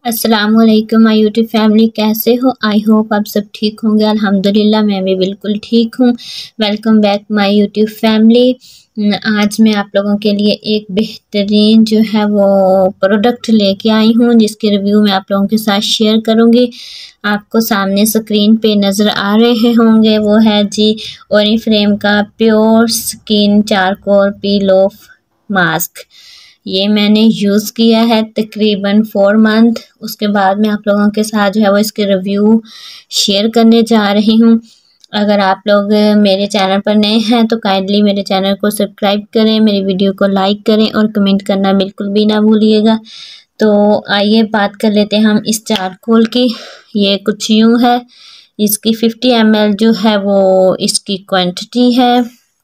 अस्सलाम वालेकुम my YouTube family, कैसे हो? आई होप आप सब ठीक होंगे। अल्हम्दुलिल्लाह मैं भी बिल्कुल ठीक हूँ। Welcome back my YouTube family. आज मैं आप लोगों के लिए एक बेहतरीन जो है वो प्रोडक्ट लेके आई हूँ, जिसके रिव्यू मैं आप लोगों के साथ शेयर करूँगी। आपको सामने स्क्रीन पे नज़र आ रहे होंगे, वो है जी ओरिफ्लेम का pure skin charcoal peel off mask. ये मैंने यूज़ किया है तकरीबन 4 मंथ। उसके बाद मैं आप लोगों के साथ जो है वो इसके रिव्यू शेयर करने जा रही हूँ। अगर आप लोग मेरे चैनल पर नए हैं तो काइंडली मेरे चैनल को सब्सक्राइब करें, मेरी वीडियो को लाइक करें और कमेंट करना बिल्कुल भी ना भूलिएगा। तो आइए बात कर लेते हैं हम इस चारकोल की। ये कुछ यूँ है, इसकी 50 ml जो है वो इसकी क्वांटिटी है।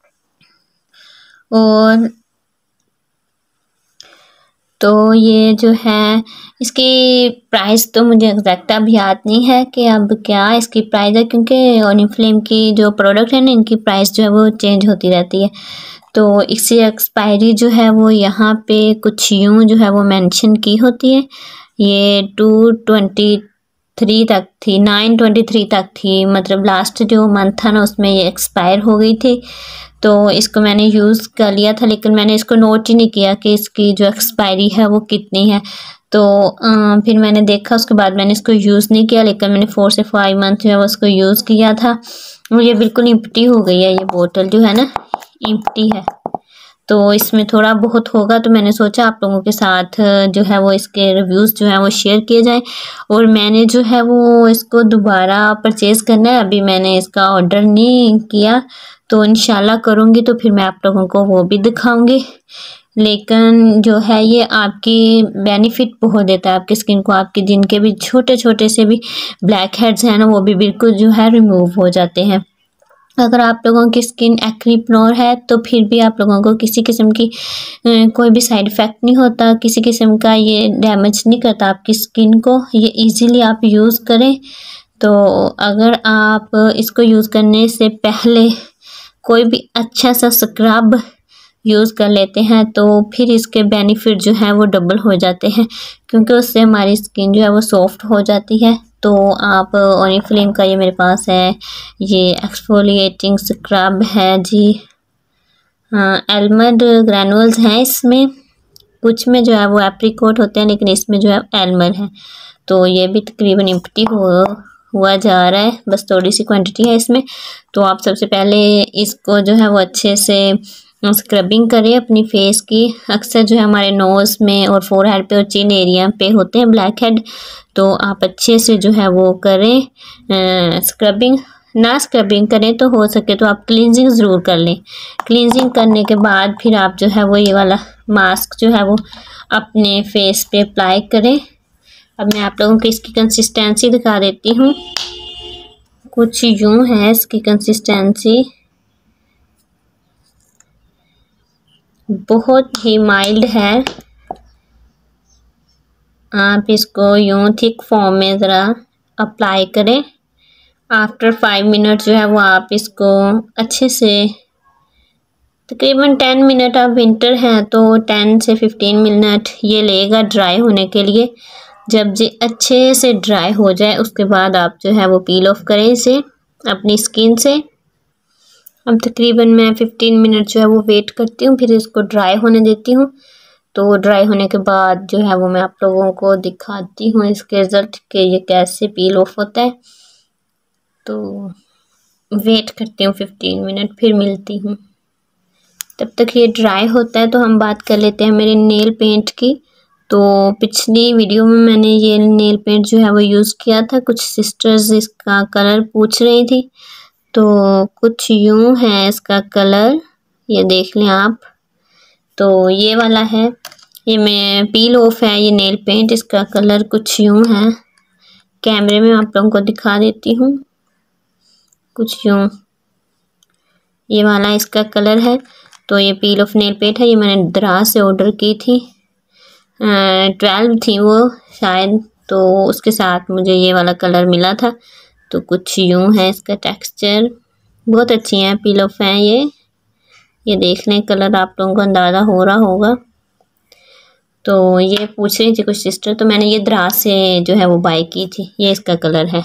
और तो ये जो है इसकी प्राइस तो मुझे एग्जैक्ट अब याद नहीं है कि अब क्या इसकी प्राइस है, क्योंकि ओरिफ्लेम की जो प्रोडक्ट है ना, इनकी प्राइस जो है वो चेंज होती रहती है। तो इसकी एक्सपायरी जो है वो यहाँ पे कुछ यूँ जो है वो मेंशन की होती है। ये 2/23 तक थी, 9/23 तक थी, मतलब लास्ट जो मंथ था ना उसमें ये एक्सपायर हो गई थी। तो इसको मैंने यूज़ कर लिया था, लेकिन मैंने इसको नोट ही नहीं किया कि इसकी जो एक्सपायरी है वो कितनी है। तो फिर मैंने देखा, उसके बाद मैंने इसको यूज़ नहीं किया, लेकिन मैंने 4 से 5 मंथ जो है वो उसको यूज़ किया था। मुझे बिल्कुल इम्प्टी हो गई है, ये बोतल जो है ना इम्प्टी है। तो इसमें थोड़ा बहुत होगा, तो मैंने सोचा आप लोगों के साथ जो है वो इसके रिव्यूज़ जो है वो शेयर किए जाएं। और मैंने जो है वो इसको दोबारा परचेज़ करना है, अभी मैंने इसका ऑर्डर नहीं किया, तो इंशाल्लाह करूँगी तो फिर मैं आप लोगों को वो भी दिखाऊँगी। लेकिन जो है ये आपकी बेनिफिट बहुत देता है आपकी स्किन को। आपके जिनके भी छोटे छोटे से भी ब्लैक हेड्स हैं ना, वो भी बिल्कुल जो है रिमूव हो जाते हैं। अगर आप लोगों की स्किन एक्ने प्रोन है तो फिर भी आप लोगों को किसी किस्म की कोई भी साइड इफ़ेक्ट नहीं होता, किसी किस्म का ये डैमेज नहीं करता आपकी स्किन को। ये इजीली आप यूज़ करें। तो अगर आप इसको यूज़ करने से पहले कोई भी अच्छा सा स्क्रब यूज़ कर लेते हैं तो फिर इसके बेनिफिट जो हैं वो डबल हो जाते हैं, क्योंकि उससे हमारी स्किन जो है वो सॉफ्ट हो जाती है। तो आप ओरिफ्लेम का ये मेरे पास है, ये एक्सफोलिएटिंग स्क्रब है जी। हाँ, आलमंड ग्रैनुअल्स हैं इसमें, कुछ में जो है वो एप्रिकॉट होते हैं, लेकिन इसमें जो है आलमंड है। तो ये भी तकरीबन इम्प्टी हुआ जा रहा है, बस थोड़ी सी क्वांटिटी है इसमें। तो आप सबसे पहले इसको जो है वो अच्छे से स्क्रबिंग करें अपनी फेस की। अक्सर जो है हमारे नोज़ में और फोरहेड पे और चिन एरिया पे होते हैं ब्लैक हेड, तो आप अच्छे से जो है वो करें स्क्रबिंग। ना स्क्रबिंग करें तो हो सके तो आप क्लींजिंग ज़रूर कर लें। क्लींजिंग करने के बाद फिर आप जो है वो ये वाला मास्क जो है वो अपने फेस पे अप्लाई करें। अब मैं आप लोगों को इसकी कंसिस्टेंसी दिखा देती हूँ। कुछ यूँ है इसकी कंसिस्टेंसी, बहुत ही माइल्ड है। आप इसको यूँ थिक फॉर्म में ज़रा अप्लाई करें। आफ्टर 5 मिनट जो है वो आप इसको अच्छे से तकरीबन 10 मिनट, आप विंटर हैं तो 10 से 15 मिनट ये लेगा ड्राई होने के लिए। जब ये अच्छे से ड्राई हो जाए उसके बाद आप जो है वो पील ऑफ करें इसे अपनी स्किन से। अब तकरीबन मैं 15 मिनट जो है वो वेट करती हूँ, फिर इसको ड्राई होने देती हूँ। तो ड्राई होने के बाद जो है वो मैं आप लोगों को दिखाती हूँ इसके रिज़ल्ट के ये कैसे पील ऑफ होता है। तो वेट करती हूँ 15 मिनट, फिर मिलती हूँ। तब तक ये ड्राई होता है तो हम बात कर लेते हैं मेरे नेल पेंट की। तो पिछली वीडियो में मैंने ये नेल पेंट जो है वो यूज़ किया था। कुछ सिस्टर्स इसका कलर पूछ रही थी, तो कुछ यूँ है इसका कलर, ये देख लें आप। तो ये वाला है, ये मैं पील ऑफ है ये नेल पेंट, इसका कलर कुछ यूँ है। कैमरे में आप लोगों को दिखा देती हूँ, कुछ यूँ ये वाला इसका कलर है। तो ये पील ऑफ नेल पेंट है, ये मैंने दराज से ऑर्डर की थी। 12 थी वो शायद, तो उसके साथ मुझे ये वाला कलर मिला था। तो कुछ यूँ है इसका टेक्सचर, बहुत अच्छी है, पील ऑफ है ये देख लें, कलर आप लोगों को अंदाज़ा हो रहा होगा। तो ये पूछ रही थी कुछ सिस्टर, तो मैंने ये दराज से जो है वो बाय की थी। ये इसका कलर है।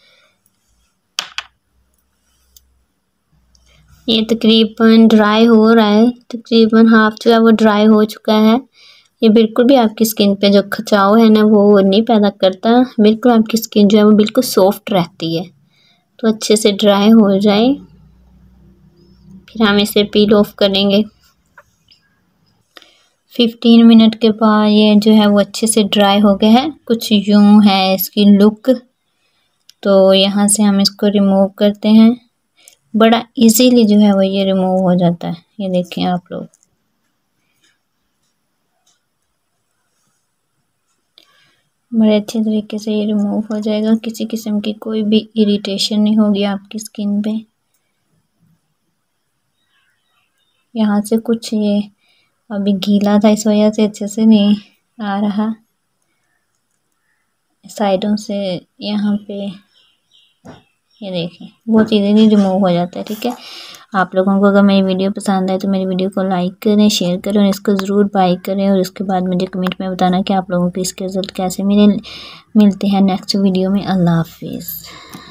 ये तकरीबन ड्राई हो रहा है, तकरीबन हाफ जो है वो ड्राई हो चुका है। ये बिल्कुल भी आपकी स्किन पे जो खिंचाव है ना वो नहीं पैदा करता, बिल्कुल आपकी स्किन जो है वो बिल्कुल सॉफ्ट रहती है। तो अच्छे से ड्राई हो जाए फिर हम इसे पील ऑफ करेंगे। 15 मिनट के बाद ये जो है वो अच्छे से ड्राई हो गया है। कुछ यूं है इसकी लुक। तो यहाँ से हम इसको रिमूव करते हैं। बड़ा इजीली जो है वो ये रिमूव हो जाता है। ये देखें आप लोग, बड़े अच्छे तरीके से ये रिमूव हो जाएगा। किसी किस्म की कोई भी इरिटेशन नहीं होगी आपकी स्किन पे। यहाँ से कुछ ये अभी गीला था, इस वजह से अच्छे से नहीं आ रहा। साइडों से यहाँ पे ये देखें बहुत इजीली रिमूव हो जाता है। ठीक है, आप लोगों को अगर मेरी वीडियो पसंद आए तो मेरी वीडियो को लाइक करें, शेयर करें और इसको ज़रूर बाय करें। और उसके बाद मुझे कमेंट में बताना कि आप लोगों को इसके रिज़ल्ट कैसे मिलते हैं नेक्स्ट वीडियो में। अल्लाह हाफिज़।